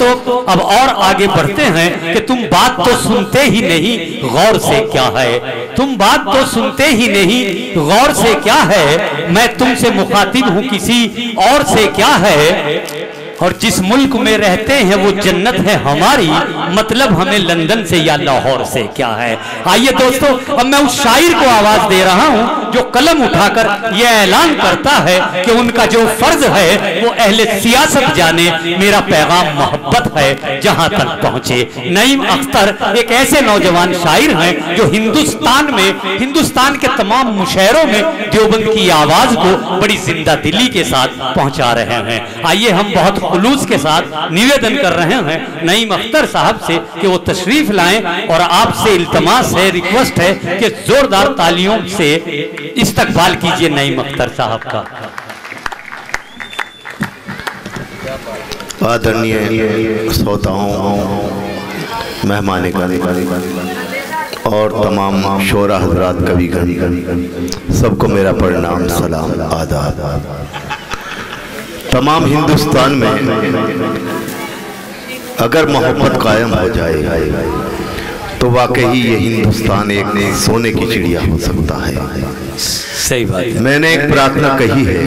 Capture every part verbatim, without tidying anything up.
दोस्तों अब और आगे बढ़ते हैं कि तुम बात तो सुनते ही नहीं, गौर से क्या है, तुम बात तो सुनते ही नहीं, गौर से क्या है, मैं तुमसे मुखातिब हूं किसी और से क्या है, और जिस मुल्क में रहते हैं वो जन्नत है हमारी, मतलब हमें लंदन से या लाहौर से क्या है। आइए दोस्तों, अब मैं उस शायर को आवाज दे रहा हूं जो कलम उठाकर यह ऐलान करता है कि उनका जो फर्ज है वो अहले सियासत जाने, मेरा पैगाम मोहब्बत है जहां तक पहुंचे। नईम अख्तर एक ऐसे नौजवान शायर हैं जो हिंदुस्तान में, हिंदुस्तान के तमाम मुशायरों में देवबंद की आवाज को बड़ी जिंदा दिली के साथ पहुंचा रहे हैं। आइए हम बहुत खुलूस के साथ निवेदन कर रहे हैं नईम अख्तर साहब से कि वो तशरीफ लाएं, और आपसे इल्तमास है, रिक्वेस्ट है कि जोरदार तालियों से इस्तकबाल कीजिए नईम अख्तर साहब का। आदरणीय श्रोताओं, मेहमान और तमाम शोरा हजरात, कवि गण, सबको मेरा प्रणाम, सलाम, आदाब। तमाम हिंदुस्तान में अगर मोहब्बत कायम हो जाए तो वाकई ये हिंदुस्तान एक सोने की चिड़िया हो सकता है। सही बात है। मैंने एक प्रार्थना कही है,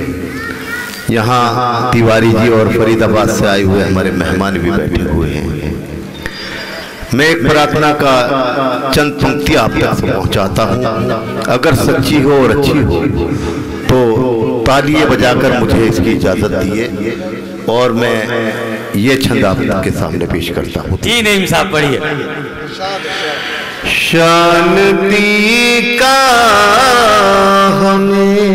यहाँ तिवारी जी और फरीदाबाद से आए हुए हमारे मेहमान भी बैठे हुए हैं। मैं एक प्रार्थना का चंद पंक्ति आप तक पहुँचाता हूँ, अगर सच्ची हो और अच्छी हो तो तालियां बजाकर मुझे इसकी इजाजत दिए और मैं ये छंद आपके सामने पेश करता हूँ। जी नईम साहब पढ़िए। शांति का हमें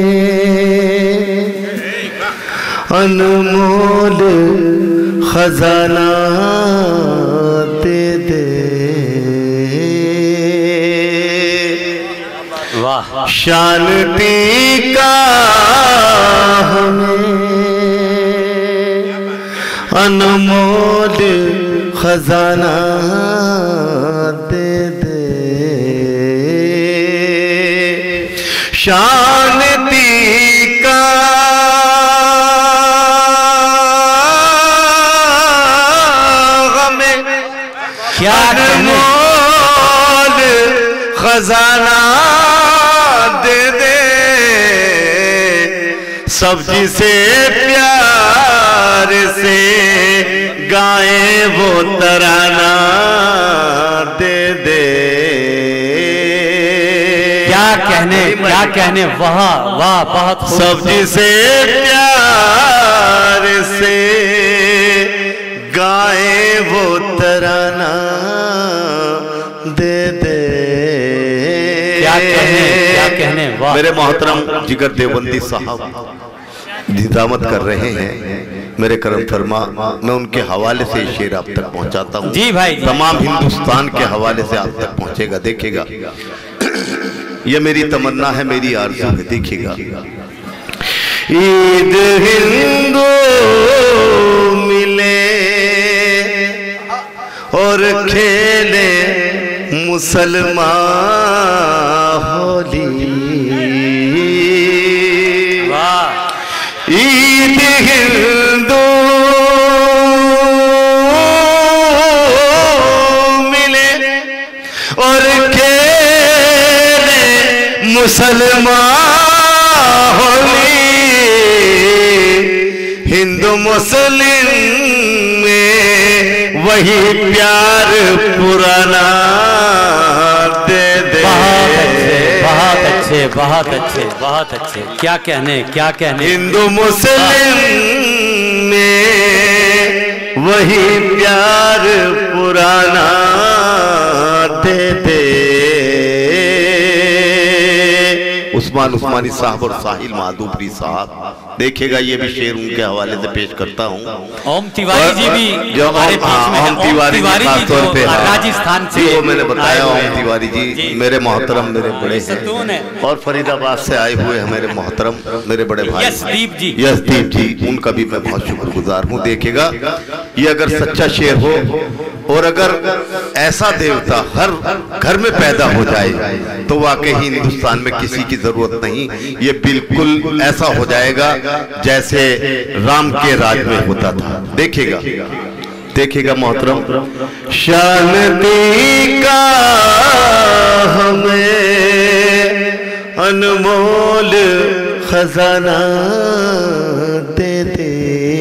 अनमोल खजाना दे दे, वाह। शांति का हमें अनमोल खजाना दे दे, शांति का हमें क्या अनमोल खजाना दे दे, सब्जी से प्यार से गाए वो तराना दे दे। क्या कहने, क्या कहने, वाह वाह, बहुत। सब्जी से प्यार से गाए वो तराना दे दे। क्या कहने, क्या कहने, वाह। मेरे मोहतरम जिगर देवबंदी साहब निजामत कर रहे हैं, मेरे करम फरमा, मैं उनके हवाले से शेर आप तक पहुंचाता हूं। जी भाई, तमाम हिंदुस्तान के हवाले से आप तक पहुंचेगा, देखिएगा। ये मेरी तमन्ना है, मेरी आरज़ू है, देखिएगा। ईद हिंदू मिले और खेले मुसलमान होली, ईद हिंदू मिले और खेले मुसलमान होली, हिंदू मुस्लिम में वही प्यार पुराना दे दे। बहुत अच्छे, बहुत अच्छे, बहुत अच्छे। क्या कहने, क्या कहने। हिंदू मुस्लिम में वही प्यार पुराना दे दे। उस्मान उस्मानी साहब और साहिल माधुपुरी साहब, देखिएगा ये भी शेर उनके हवाले से पेश करता हूँ। ओम तिवारी जी भी जो हमारे बीच में हैं, ओम तिवारी जी खास तौर पे राजस्थान से, वो मैंने बताया, ओम तिवारी जी मेरे मोहतरम, मेरे बड़े हैं, और फरीदाबाद से आए हुए हैं मेरे मोहतरम, मेरे बड़े भाई यशदीप जी, यशदीप जी, उनका भी मैं बहुत शुक्रगुजार हूँ। देखिएगा, ये अगर सच्चा शेर हो और अगर ऐसा देवता हर घर में पैदा हो जाए तो वाकई हिंदुस्तान में किसी की जरूरत जरूरत नहीं, ये बिल्कुल ऐसा हो जाएगा जैसे राम के राज में होता था। देखिएगा देखिएगा मोहतरम, शांति का हमें अनमोल खजाना दे दे,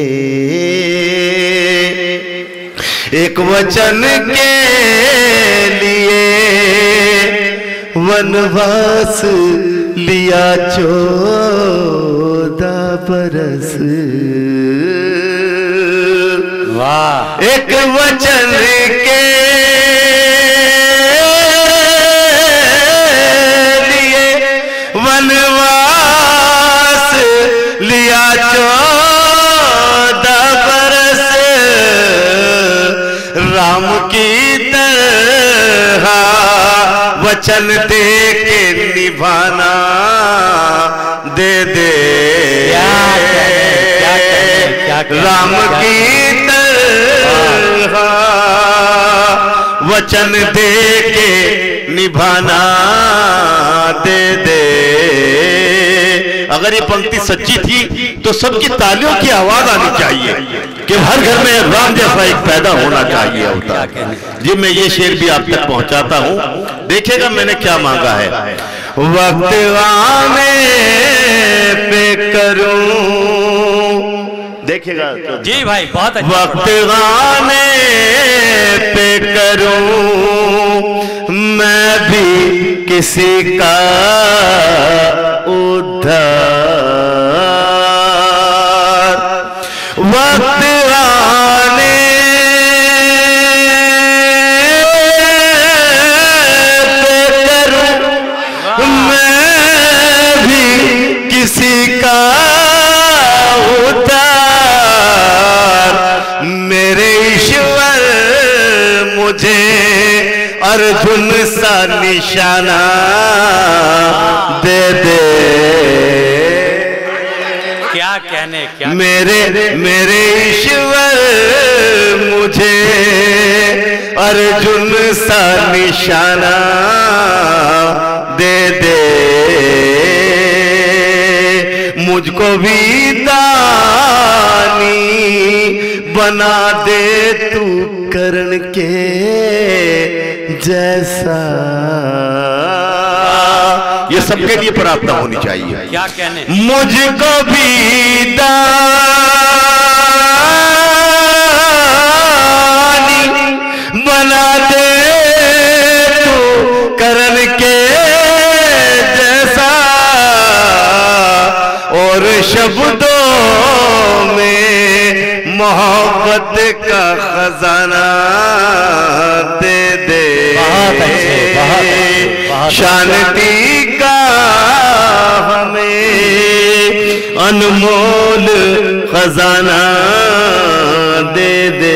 एक वचन के लिए वनवास लिया चौदह बरस। वाह। एक वचन के लिए वनवास लिया चौदह बरस, राम की तरह वचन दे के निभाना दे दे, क्या क्या क्या क्या राम की तरह वचन दे के निभाना दे दे। अगर ये पंक्ति सच्ची थी तो सबकी तालियों की आवाज आनी चाहिए कि हर घर में राम जैसा एक पैदा होना चाहिए होता। जी मैं ये शेर भी आप तक पहुंचाता हूं, देखिएगा मैंने क्या मांगा है। वक्त आने पे करूं, देखिएगा जी भाई बहुत अच्छा। वक्त आने पे करूं मैं भी किसी का उद्धार, वक्त आने पे करूं मैं भी किसी का उद्धार, मेरे ईश्वर मुझे अर्जुन सा निशाना दे दे। क्या कहने क्या मेरे मेरे ईश्वर मुझे अर्जुन सा निशाना दे दे, मुझको भी दानी बना दे तू करण के जैसा। ये सबके लिए प्रार्थना होनी चाहिए। क्या कहने, मुझको भी दानी बना दे तू करण के जैसा, और शब्दों में मोहब्बत का खजाना दे दे। बहुत अच्छे, बहुत अच्छे, बहुत शांति का हमें अनमोल खजाना दे दे।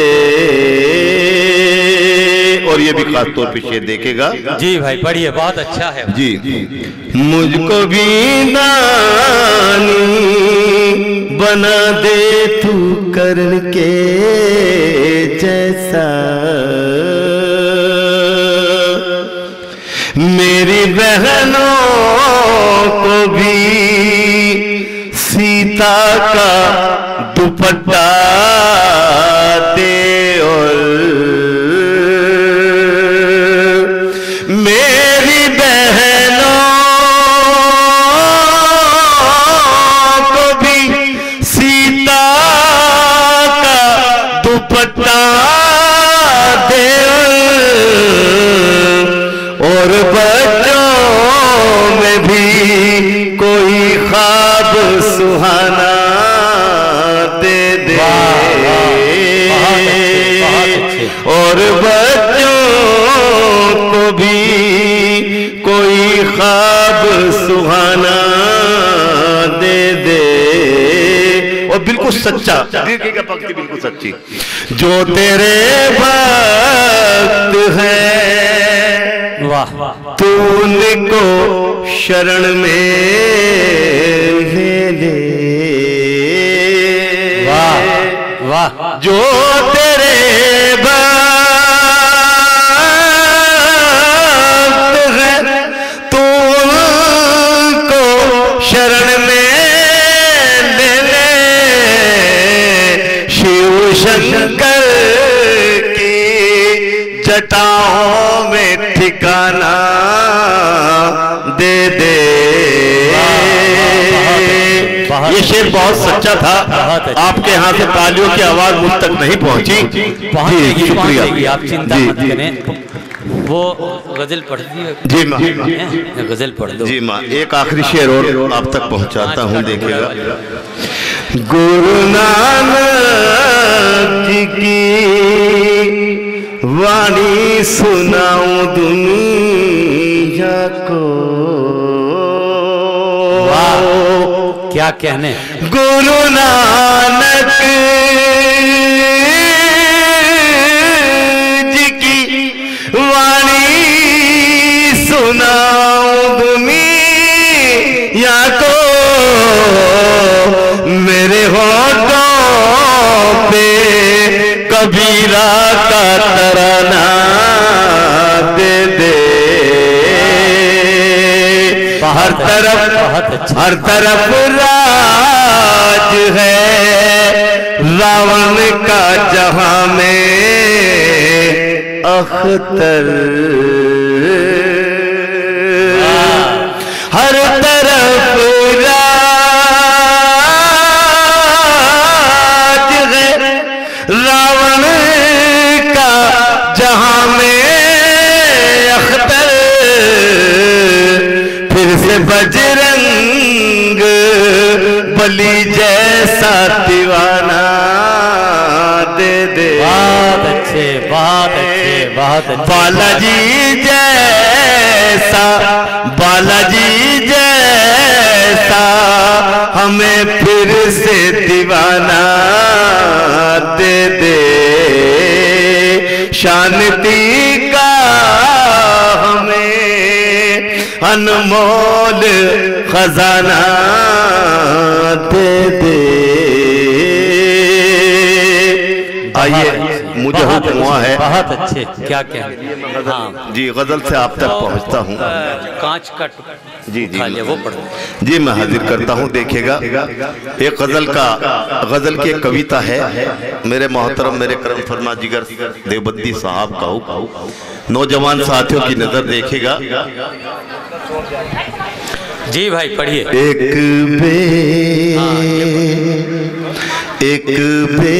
और ये भी खास तौर पे शेर देखेगा जी भाई, पढ़िए बहुत अच्छा है जी। मुझको भी दानी बना दे तू करण के जैसा, मेरी बहनों को भी सीता का दुपट्टा दे, और मेरी बहनों को भी सीता का दुपट्टा दे, और बच्चों में भी कोई ख्वाब सुहाना दे दे। और बच्चों को भी कोई ख्वाब सुहाना दे दे। और बिल्कुल सच्चा, देखिएगा पंक्ति बिल्कुल सच्ची, जो तेरे भक्त हैं वाह तू उनको शरण में ले ले। वाह वाह। जो तेरे भक्त हैं तू उनको ये शेर बहुत सच्चा था। आपके यहाँ से तालियों की आवाज मुझ तक नहीं पहुँची। जी शुक्रिया, आप चिंता मत करें। वो गजल पढ़ दी जी माँ, गजल पढ़ दो जी माँ। एक आखिरी शेर और आप तक पहुँचाता हूँ, देखिएगा। गुरु नानक जी की वाणी सुनाऊं दुनिया को। वाह, क्या कहने। गुरु नानक जी की वाणी सुनाऊं दुनिया को। मेरे होठों पे कबीरा का तराना दे दे। हर तरफ हर तरफ राज है रावण का जहां में अख्तर। हर तरफ राज है रावण का जहां में अख्तर। फिर से बजरंग बली जैसा दीवाना दे दे। बहुत अच्छे, बहुत अच्छे, बहुत अच्छे। बालाजी जैसा, बालाजी जैसा हमें फिर से दीवाना दे दे। शांति का हमें अनमोल खजाना दे दे। आइए, मुझे हुक्म हुआ है। बहुत अच्छे, क्या कहने। हाँ जी, गजल से आप तक पहुंचता हूँ। कांच का जी जी वो पढ़ो जी, मैं हाजिर करता हूँ। देखिएगा, एक गजल का गजल की एक कविता है। मेरे मोहतरम, मेरे करम फरमा जिगर देवबंदी साहब का नौजवान साथियों की नजर देखिएगा। जी भाई पढ़िए। एक बे एक बे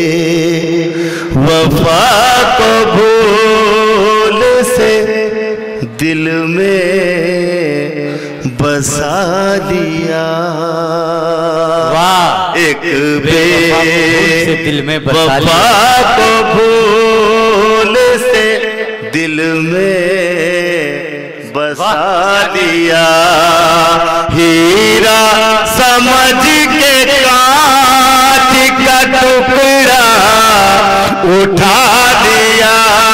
वफा को भूल से दिल में बसा लिया। वाह, एक बे से दिल में बसा लिया। वफा को भूल से दिल में बसा लिया। हीरा समझ के कांच का टुकड़ा उठा लिया।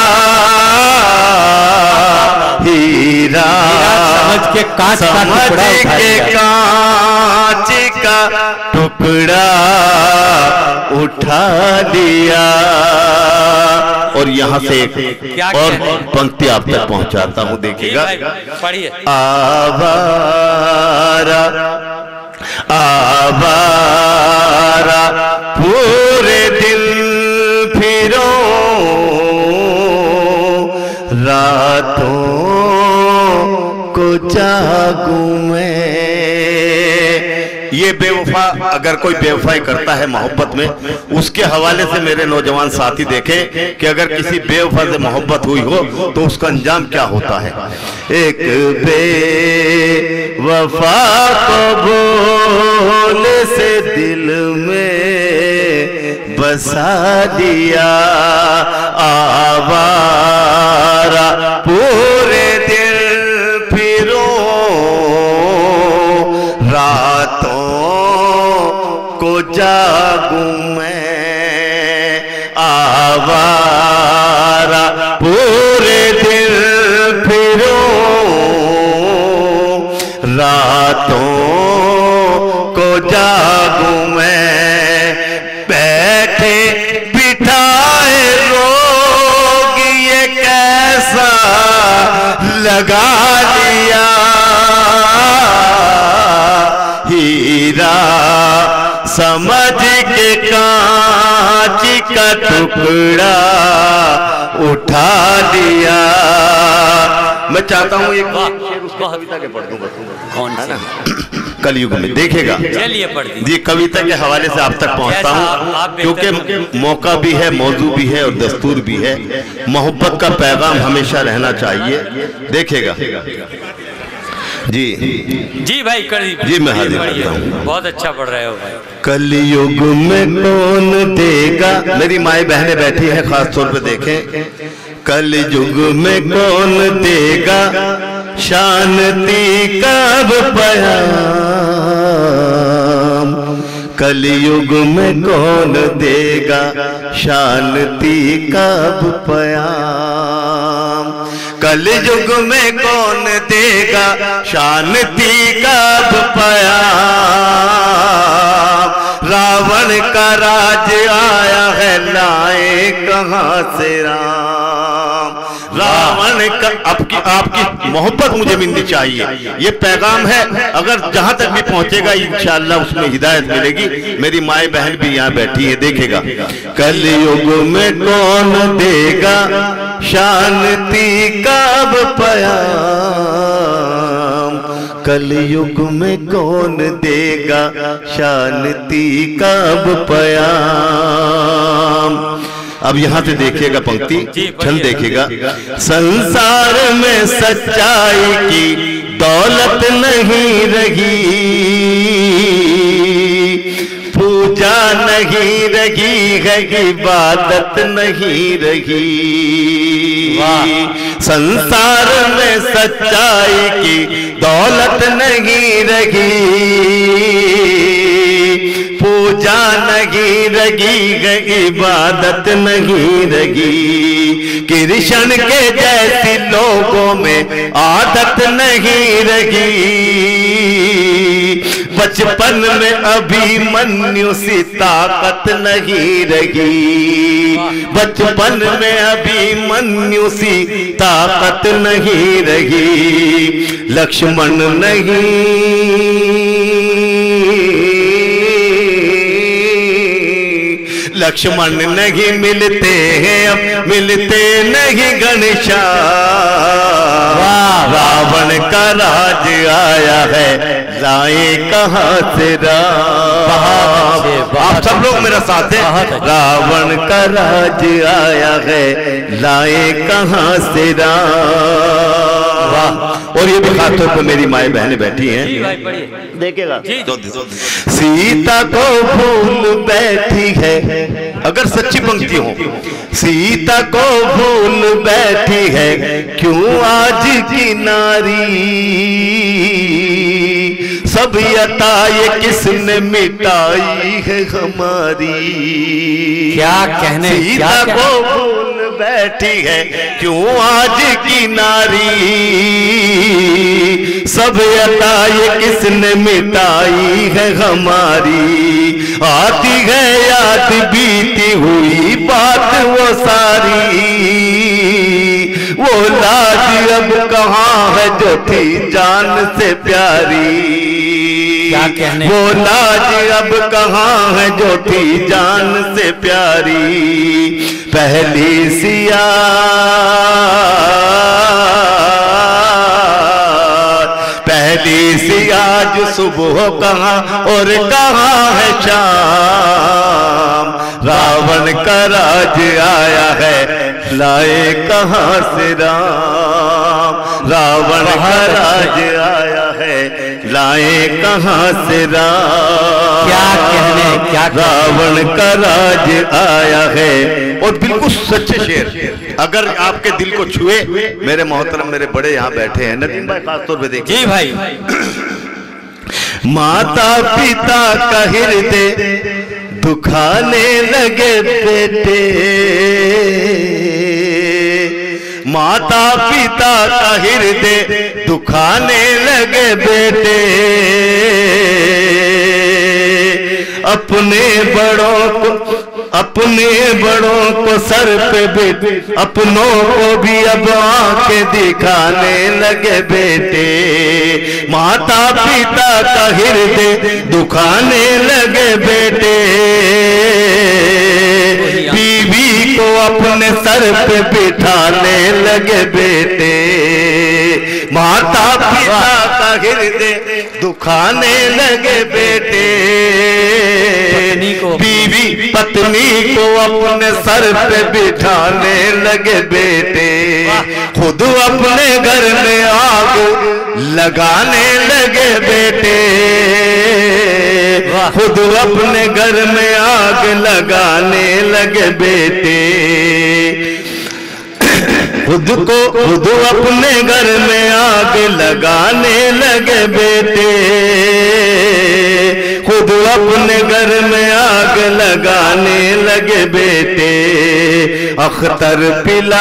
हीरा समझ के कांच का टुकड़ा के कांच का टुकड़ा उठा लिया। और यहाँ से एक और पंक्ति आप तक पहुंचाता हूँ, देखिएगा। पढ़िए। आवारा आवारा पूरे दिल फिरो रातों को जागूं मैं। ये बेवफा, अगर कोई बेवफाई करता है मोहब्बत में, उसके हवाले से मेरे नौजवान साथी देखें कि अगर किसी बेवफा से मोहब्बत हुई हो तो उसका अंजाम क्या होता है। एक बेवफा को भूल से दिल में बसा दिया। आवारा पूरे दिल फिरो रातों को जागूं मैं। आवारा पूरे दिल फिरो रातों को जागूं मैं। बैठे बिठाए रोग ये कैसा लगा लिया। हीरा समझ के कांच का टुकड़ा उठा लिया। मैं चाहता हूँ एक शेर उसको कविता के पढ़ दूं। कौन है ना? कलयुग में, देखेगा। चलिए पढ़ दीजिए। ये कविता के हवाले से आप तक पहुंचता हूँ, क्योंकि मौका भी है, मौजू भी है और दस्तूर भी है। मोहब्बत का पैगाम हमेशा रहना चाहिए, देखेगा जी। जी भाई कर जी, मैं हाजिर करता हूँ। बहुत अच्छा पढ़ रहे हो भाई। कलयुग में कौन देगा, मेरी माए बहनें बैठी हैं, खास तौर पे देखें। कलयुग में कौन देगा शांति कब पयाम, कलयुग में कौन देगा शांति कब पयाम, कलयुग में कौन देगा शांति कब पयाम, रावण का राज आया है लाए कहां से राम, रावण का आपकी आपकी मोहब्बत मुझे मिलनी चाहिए, ये पैगाम है। अगर जहां तक भी पहुंचेगा इंशाअल्लाह उसमें हिदायत मिलेगी। मेरी माए बहन भी यहाँ बैठी है, देखेगा। कलयुग में कौन देगा शांति कब पयाम, कलयुग में कौन देगा शांति कब पयाम। अब यहां से देखिएगा पंक्ति, छंद देखिएगा। संसार में सच्चाई की दौलत नहीं रही, पूजा नहीं रही है, इबादत नहीं रही। संसार में सच्चाई की दौलत नहीं रही, पूजा नहीं रही है, इबादत नहीं रही। कृष्ण के जैसी लोगों में आदत नहीं रही, बचपन में अभिमन्यु सी ताकत नहीं रही, बचपन में अभिमन्यु सी ताकत नहीं रही। लक्ष्मण नहीं लक्ष्मण नहीं मिलते हैं, अब मिलते नहीं घनश्याम, रावण का राज आया है लाए कहां से राम। आप सब लोग मेरा साथ है। रावण का राज आया है लाए कहां से राम। और ये भी खासतौर पर मेरी माए बहनें बैठी हैं, देखेगा। सीता को भूल बैठी है, अगर सच्ची पंक्ति हो, सीता को भूल बैठी है क्यों आज की नारी, सभ्यता ये किसने मिटाई है हमारी। क्या कहने, सीता को भूल बैठी है क्यों आज की नारी, सभ्यता ये किसने मिटाई है हमारी। आती है याद बीती हुई बात वो सारी, वो लाज अब कहाँ है जो थी जान से प्यारी। क्या कहने, वो लाज अब कहाँ है जो थी जान से प्यारी। पहली सिया पहली सी आज सुबह कहाँ और कहाँ है शाम, रावण का राज आया है लाए कहां से राम, रावण का राज आया है लाए कहां से राम। क्या कहने, क्या रावण का राज आया है। और बिल्कुल सच्चे शेर, अगर आपके दिल को छुए, मेरे मोहतरम मेरे बड़े यहाँ बैठे हैं, नदीम भाई खासतौर पे देखिए। जी भाई। माता पिता का हृदय दुखाने लगे बेटे, माता पिता का हृदय दुखाने लगे बेटे, अपने बड़ों को अपने बड़ों को सर पे बेटे, अपनों को भी अब आंखें दिखाने लगे बेटे। माता पिता का हृदय दुखाने लगे बेटे, बीवी को अपने सर पे बिठाने लगे बेटे। माता पिता का हृदय दुखाने लगे बेटे, बीवी पत्नी को अपने सर पे बिठाने लगे बेटे, खुद अपने घर में आग लगाने लगे बेटे, खुद अपने घर में आग लगाने लगे बेटे, खुद को खुद अपने घर में आग लगाने लगे बेटे, खुद अपने घर में आग लगाने लगे बेटे। अख्तर पिला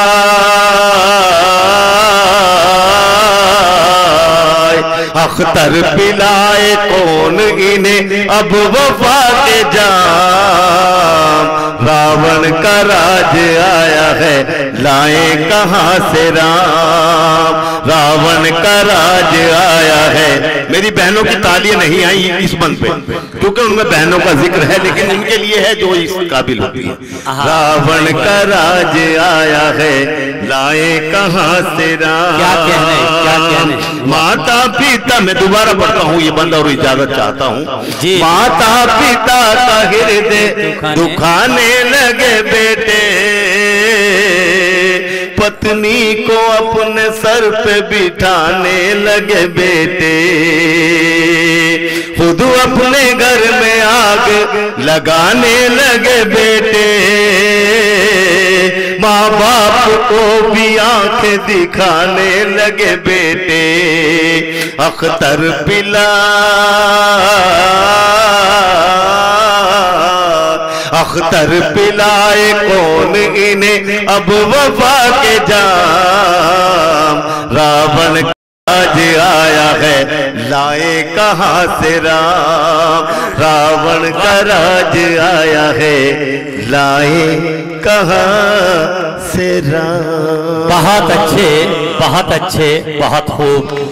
अख्तर पिलाए कौन इन्हें अब वफा के जाम, रावण का राज आया है लाए कहां से राम, रावण का राज आया है। मेरी बहनों की तालियां नहीं आई इस बंद पे क्योंकि उनमें बहनों का जिक्र है, लेकिन इनके लिए है जो इस काबिल होती है। रावण का राज आया है लाए कहां से राम, क्या कहने क्या कहने। माता पिता, मैं दोबारा पढ़ता हूँ ये बंद और इजाजत चाहता हूँ। माता पिता का हृदय दुखाने लगे बेटे, पत्नी को अपने सर पे बिठाने लगे बेटे, खुद अपने घर में आग लगाने लगे बेटे, माँ बाप को भी आंखें दिखाने लगे बेटे। अख्तर पिला अख्तर पिलाए कौन इन्हें अब वफा के जाम, रावण आज आया है लाए कहां से राम, रावण का राज आया है लाए कहां से राम। बहुत अच्छे बहुत अच्छे बहुत खूब।